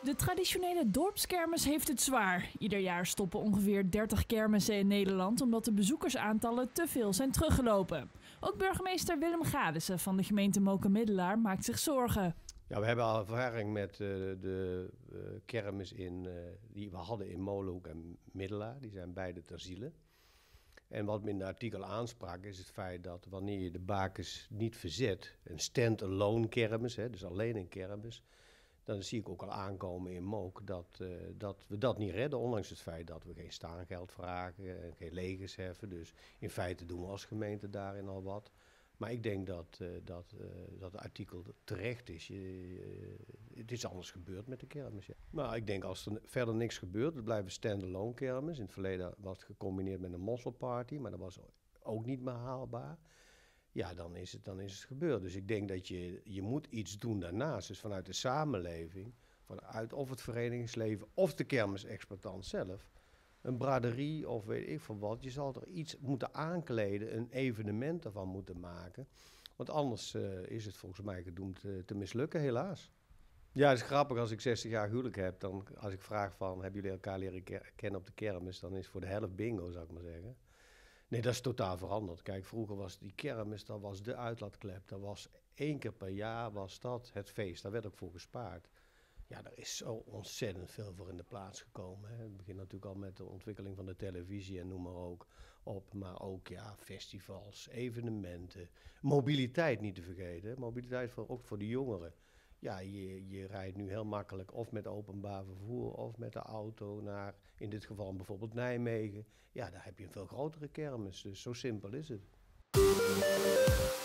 De traditionele dorpskermis heeft het zwaar. Ieder jaar stoppen ongeveer 30 kermissen in Nederland omdat de bezoekersaantallen te veel zijn teruggelopen. Ook burgemeester Willem Gadissen van de gemeente Moken-Middelaar maakt zich zorgen. Ja, we hebben al ervaring met de kermis die we hadden in Molenhoek en Middelaar. Die zijn beide ter ziele. En wat me in het artikel aansprak is het feit dat wanneer je de bakens niet verzet, een stand-alone kermis, dus alleen een kermis, dan zie ik ook al aankomen in Mook dat we dat niet redden, ondanks het feit dat we geen staangeld vragen en geen legers heffen. Dus in feite doen we als gemeente daarin al wat. Maar ik denk dat het artikel terecht is. Het is anders gebeurd met de kermis. Ja. Maar ik denk als er verder niks gebeurt, het blijft een stand-alone kermis. In het verleden was het gecombineerd met een mosselparty, maar dat was ook niet meer haalbaar. Ja, dan is het gebeurd. Dus ik denk dat je moet iets doen daarnaast. Dus vanuit de samenleving, vanuit of het verenigingsleven of de kermisexploitant zelf, een braderie of weet ik veel wat. Je zal er iets moeten aankleden, een evenement ervan moeten maken. Want anders is het volgens mij gedoemd te mislukken, helaas. Ja, het is grappig als ik 60 jaar huwelijk heb. Dan als ik vraag van, hebben jullie elkaar leren kennen op de kermis? Dan is voor de helft bingo, zou ik maar zeggen. Nee, dat is totaal veranderd. Kijk, vroeger was die kermis, dat was de uitlaatklep. Dat was 1 keer per jaar was dat het feest. Daar werd ook voor gespaard. Ja, er is zo ontzettend veel voor in de plaats gekomen. Hè. Het begint natuurlijk al met de ontwikkeling van de televisie en noem maar ook op. Maar ook ja, festivals, evenementen, mobiliteit niet te vergeten. Mobiliteit ook voor de jongeren. Ja, je rijdt nu heel makkelijk of met openbaar vervoer of met de auto naar, in dit geval bijvoorbeeld Nijmegen. Ja, daar heb je een veel grotere kermis, dus zo simpel is het.